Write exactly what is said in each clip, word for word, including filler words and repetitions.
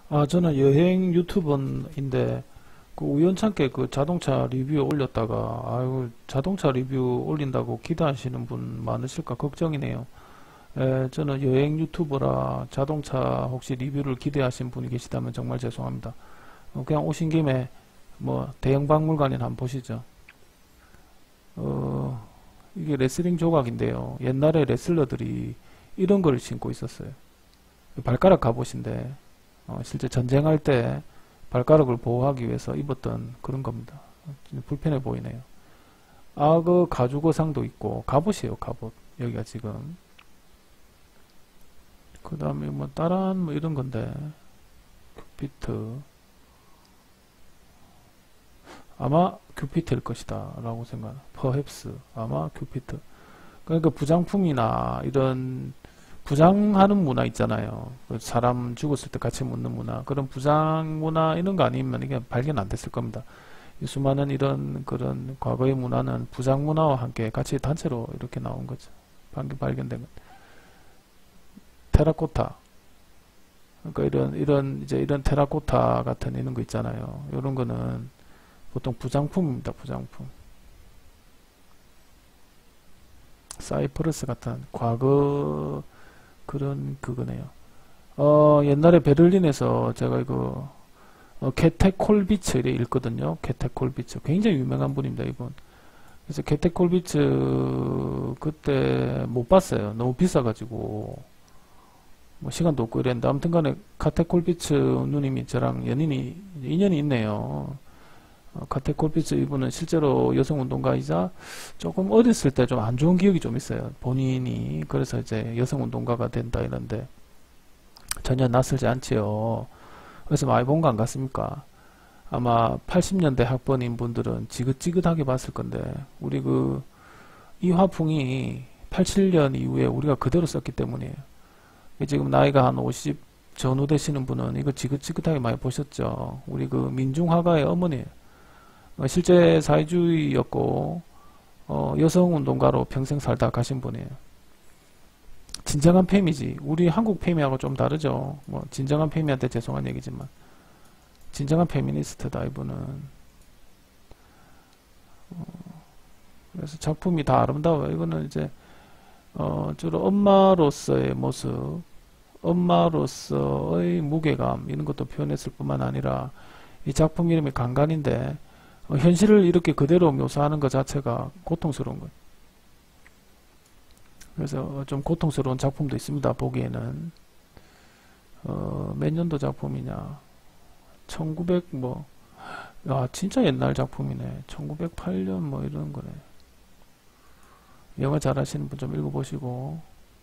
아, 저는 여행 유튜버인데, 그 우연찮게 그 자동차 리뷰 올렸다가, 아유, 자동차 리뷰 올린다고 기대하시는 분 많으실까 걱정이네요. 에, 저는 여행 유튜버라 자동차 혹시 리뷰를 기대하신 분이 계시다면 정말 죄송합니다. 어, 그냥 오신 김에 뭐 대형 박물관이나 한번 보시죠. 어, 이게 레슬링 조각인데요. 옛날에 레슬러들이 이런 걸 신고 있었어요. 발가락 갑옷인데, 어, 실제 전쟁할 때 발가락을 보호하기 위해서 입었던 그런 겁니다. 불편해 보이네요. 악어 가죽어상도 있고 갑옷이에요, 갑옷. 여기가 지금. 그 다음에 뭐 따란 뭐 이런 건데 큐피트, 아마 큐피트일 것이다 라고 생각. 퍼헵스 아마 큐피트. 그러니까 부장품이나 이런 부장하는 문화 있잖아요. 그 사람 죽었을 때 같이 묻는 문화. 그런 부장 문화 이런 거 아니면 이게 발견 안 됐을 겁니다. 이 수많은 이런 그런 과거의 문화는 부장 문화와 함께 같이 단체로 이렇게 나온 거죠. 방금 발견된 것. 테라코타. 그러니까 이런 이런 이제 이런 테라코타 같은 이런 거 있잖아요. 이런 거는 보통 부장품입니다. 부장품. 사이프러스 같은 과거 그런 그거네요. 어, 옛날에 베를린에서 제가 이거 어, 게테콜비츠 이래 읽거든요. 게테콜비츠 굉장히 유명한 분입니다, 이분. 그래서 게테콜비츠 그때 못 봤어요. 너무 비싸가지고 뭐 시간도 없고 이랬는데 아무튼간에 카테콜비츠 누님이 저랑 연인이 인연이 있네요. 어, 카테콜비츠 이분은 실제로 여성운동가이자 조금 어렸을 때 좀 안 좋은 기억이 좀 있어요. 본인이 그래서 이제 여성운동가가 된다 이런데 전혀 낯설지 않지요. 그래서 많이 본 거 안 같습니까? 아마 팔십 년대 학번인 분들은 지긋지긋하게 봤을 건데 우리 그 이 화풍이 팔십칠 년 이후에 우리가 그대로 썼기 때문이에요. 지금 나이가 한 오십 전후 되시는 분은 이거 지긋지긋하게 많이 보셨죠. 우리 그 민중화가의 어머니예요. 실제 사회주의였고 어, 여성운동가로 평생 살다 가신 분이에요. 진정한 페미지. 우리 한국 페미하고 좀 다르죠. 뭐 진정한 페미한테 죄송한 얘기지만 진정한 페미니스트다 이분은. 어, 그래서 작품이 다 아름다워요. 이거는 이제 어, 주로 엄마로서의 모습, 엄마로서의 무게감 이런 것도 표현했을 뿐만 아니라 이 작품 이름이 강간인데 어, 현실을 이렇게 그대로 묘사하는 것 자체가 고통스러운 거예요. 그래서 좀 고통스러운 작품도 있습니다. 보기에는 어, 몇 년도 작품이냐 천구백 뭐 야, 진짜 옛날 작품이네. 천구백팔 년 뭐 이런 거네. 영어 잘하시는 분 좀 읽어보시고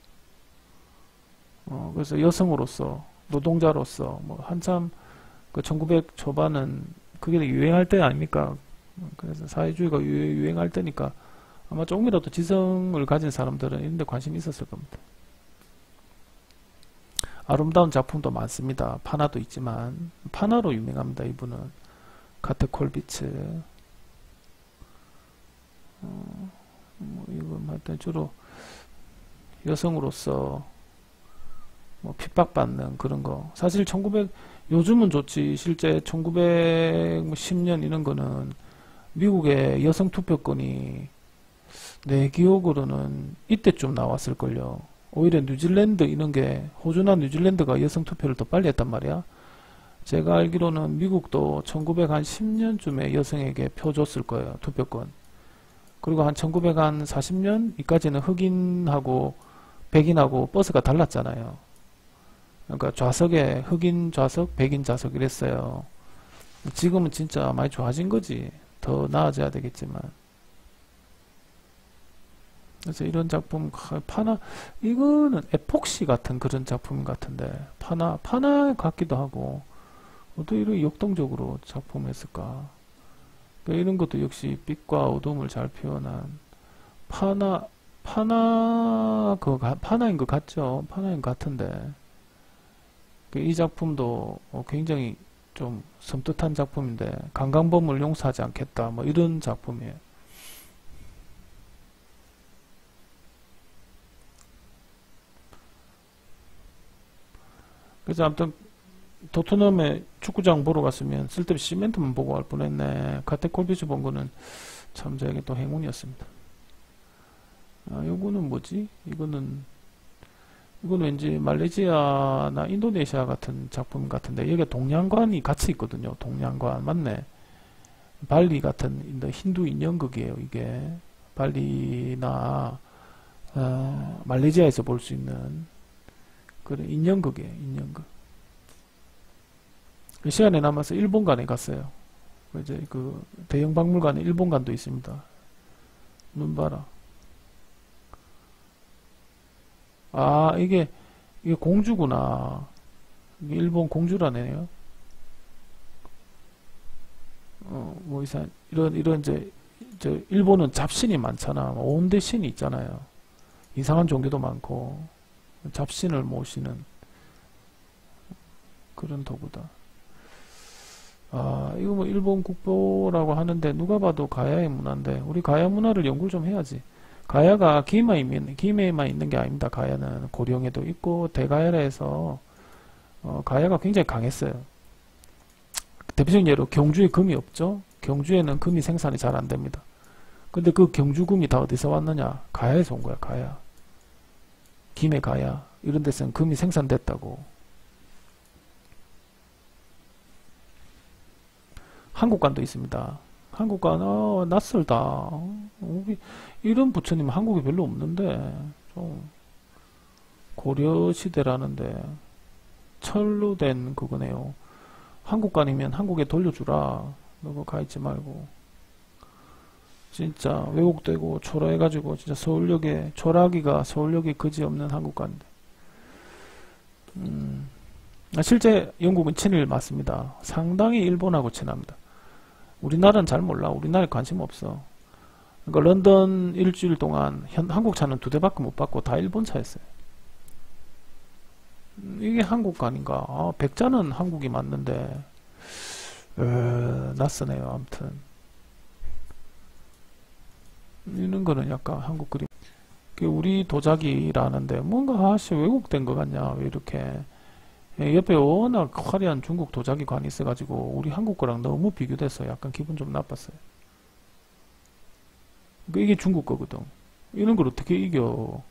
어, 그래서 여성으로서 노동자로서 뭐 한참 그 천구백 초반은 그게 유행할 때 아닙니까? 그래서 사회주의가 유, 유행할 때니까 아마 조금이라도 지성을 가진 사람들은 이런 데 관심이 있었을 겁니다. 아름다운 작품도 많습니다. 파나도 있지만 파나로 유명합니다. 이분은 카테콜비츠 어, 뭐 이거 뭐 하여튼 주로 여성으로서 뭐 핍박받는 그런 거 사실 천구백 요즘은 좋지 실제 천구백십 년 이런 거는 미국의 여성 투표권이 내 기억으로는 이때쯤 나왔을걸요. 오히려 뉴질랜드 이런 게 호주나 뉴질랜드가 여성 투표를 더 빨리 했단 말이야. 제가 알기로는 미국도 천구백십 년쯤에 여성에게 표 줬을 거예요. 투표권. 그리고 한 천구백사십 년까지는 흑인하고 백인하고 버스가 달랐잖아요. 그러니까 좌석에 흑인 좌석, 백인 좌석 이랬어요. 지금은 진짜 많이 좋아진 거지. 더 나아져야 되겠지만. 그래서 이런 작품 파나 이거는 에폭시 같은 그런 작품 같은데 파나 파나 같기도 하고 또 이런 역동적으로 작품을 했을까. 그러니까 이런 것도 역시 빛과 어둠을 잘 표현한 파나 파나 그 파나인 것 같죠. 파나인 것 같은데 이 작품도 굉장히 좀 섬뜩한 작품인데 강간범을 용서하지 않겠다 뭐 이런 작품이에요. 그래서 아무튼 토트넘에 축구장 보러 갔으면 쓸데없이 시멘트만 보고 갈 뻔했네. 카테콜비치 본 거는 참 저에게 또 행운이었습니다. 아, 요거는 뭐지? 이거는 이건 왠지 말레이시아나 인도네시아 같은 작품 같은데 여기가 동양관이 같이 있거든요. 동양관 맞네. 발리 같은 힌두 인형극이에요. 이게 발리나 어, 말레이시아에서 볼 수 있는 그런 인형극이에요. 인형극. 그 시간에 남아서 일본관에 갔어요. 이제 그 대형 박물관에 일본관도 있습니다. 눈 봐라. 아, 이게, 이게 공주구나. 이게 일본 공주라네요. 어, 뭐, 이상, 이런, 이런, 이제, 저, 일본은 잡신이 많잖아. 온대 신이 있잖아요. 이상한 종교도 많고, 잡신을 모시는 그런 도구다. 아, 이거 뭐, 일본 국보라고 하는데, 누가 봐도 가야의 문화인데, 우리 가야 문화를 연구를 좀 해야지. 가야가 김해에만, 김해에만 있는 게 아닙니다. 가야는 고령에도 있고 대가야라 해서 어, 가야가 굉장히 강했어요. 대표적인 예로 경주에 금이 없죠. 경주에는 금이 생산이 잘 안 됩니다. 근데 그 경주금이 다 어디서 왔느냐? 가야에서 온 거야. 가야. 김해 가야 이런 데서는 금이 생산됐다고. 한국관도 있습니다. 한국관, 어, 낯설다. 어, 이런 부처님 한국에 별로 없는데, 좀, 고려시대라는데, 철로 된 그거네요. 한국관이면 한국에 돌려주라. 너가 가있지 말고. 진짜 왜곡되고 초라해가지고, 진짜 서울역에, 초라하기가 서울역에 그지없는 한국관인데. 음, 실제 영국은 친일 맞습니다. 상당히 일본하고 친합니다. 우리나라는 잘 몰라. 우리나라에 관심 없어. 그러니까 런던 일주일 동안 현, 한국 차는 두 대밖에 못 받고 다 일본 차였어요. 음, 이게 한국관인가? 아, 백자는 한국이 맞는데 에, 낯서네요. 아무튼 이런 거는 약간 한국 그림. 우리 도자기라는데 뭔가 아씨 왜곡된 것 같냐? 왜 이렇게 옆에 워낙 화려한 중국 도자기관이 있어가지고 우리 한국 거랑 너무 비교돼서 약간 기분 좀 나빴어요. 이게 중국 거거든. 이런 걸 어떻게 이겨?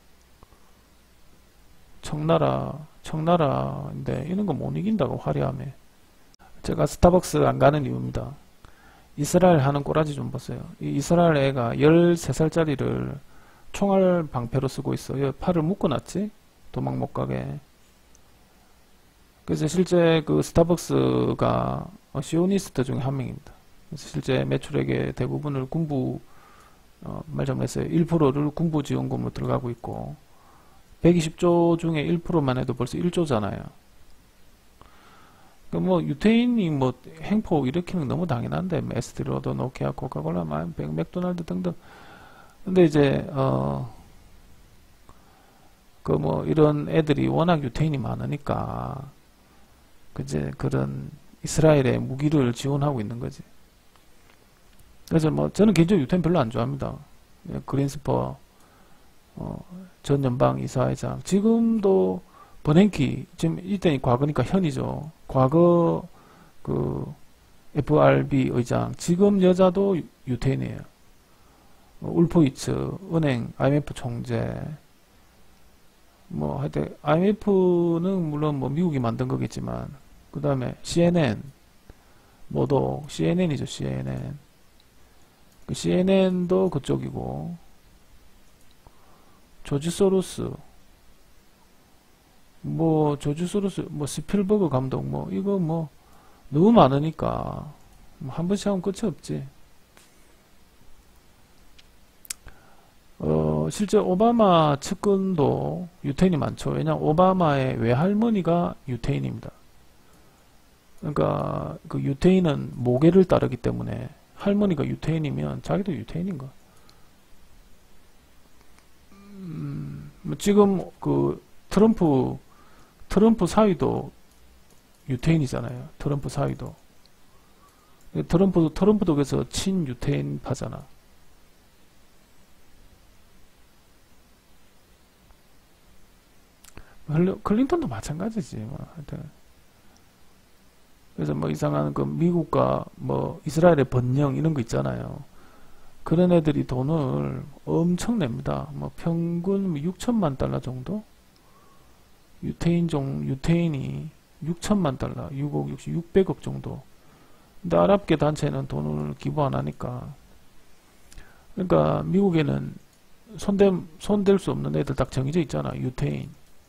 청나라, 청나라인데 이런 거 못 이긴다고 화려함에. 제가 스타벅스 안 가는 이유입니다. 이스라엘 하는 꼬라지 좀 보세요. 이 이스라엘 애가 열세 살짜리를 총알 방패로 쓰고 있어. 팔을 묶어놨지? 도망 못 가게. 그래서 실제 그 스타벅스가 시오니스트 중에 한 명입니다. 그래서 실제 매출액의 대부분을 군부 어, 말좀 했어요. 일 퍼센트를 군부 지원금으로 들어가고 있고 백이십 조 중에 일 퍼센트만 해도 벌써 일 조잖아요. 그러니까 뭐 유태인이 뭐 행포 일으키는 건 너무 당연한데 에스티로드, 노키아, 코카콜라, 맥도날드 등등. 근데 이제 어 그 뭐 이런 애들이 워낙 유태인이 많으니까 그제 그런 이스라엘의 무기를 지원하고 있는 거지. 그래서 뭐 저는 개인적으로 유태인 별로 안 좋아합니다. 그린스퍼 어, 전 연방 이사회장 지금도 버냉키 지금 이때니 과거니까 현이죠. 과거 그 에프알비 의장 지금 여자도 유- 유태인이에요. 어, 울포이츠 은행 아이엠에프 총재 뭐 하여튼 아이엠에프는 물론 뭐 미국이 만든 거겠지만 그 다음에 씨엔엔 모두 씨엔엔이죠. 씨엔엔 그 씨엔엔도 그쪽이고 조지 소로스 뭐 조지 소로스 뭐 스필버그 감독 뭐 이거 뭐 너무 많으니까 뭐 한 번씩 하면 끝이 없지. 어 실제 오바마 측근도 유태인이 많죠. 왜냐면 오바마의 외할머니가 유태인입니다. 그러니까 그 유태인은 모계를 따르기 때문에 할머니가 유태인이면 자기도 유태인인 거야. 음, 뭐 지금 그 트럼프 트럼프 사위도 유태인이잖아요. 트럼프 사위도 트럼프도 트럼프도 그래서 친유태인파잖아. 클린턴도 마찬가지지. 뭐 하여튼 그래서 뭐 이상한 그 미국과 뭐 이스라엘의 번영 이런 거 있잖아요. 그런 애들이 돈을 엄청 냅니다. 뭐 평균 육천만 달러 정도? 유태인종, 유태인이 육천만 달러, 육억, 육백억 정도. 근데 아랍계 단체는 돈을 기부 안 하니까. 그러니까 미국에는 손대, 손댈 수 없는 애들 딱 정해져 있잖아. 유태인.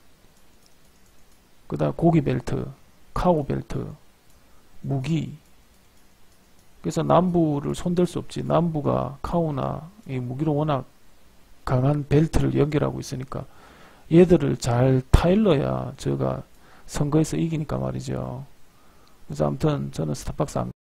그 다음 고기 벨트, 카고 벨트, 무기. 그래서 남부를 손댈 수 없지. 남부가 카오나 이 무기로 워낙 강한 벨트를 연결하고 있으니까 얘들을 잘 타일러야 저가 선거에서 이기니까 말이죠. 그래서 아무튼 저는 스타벅스 안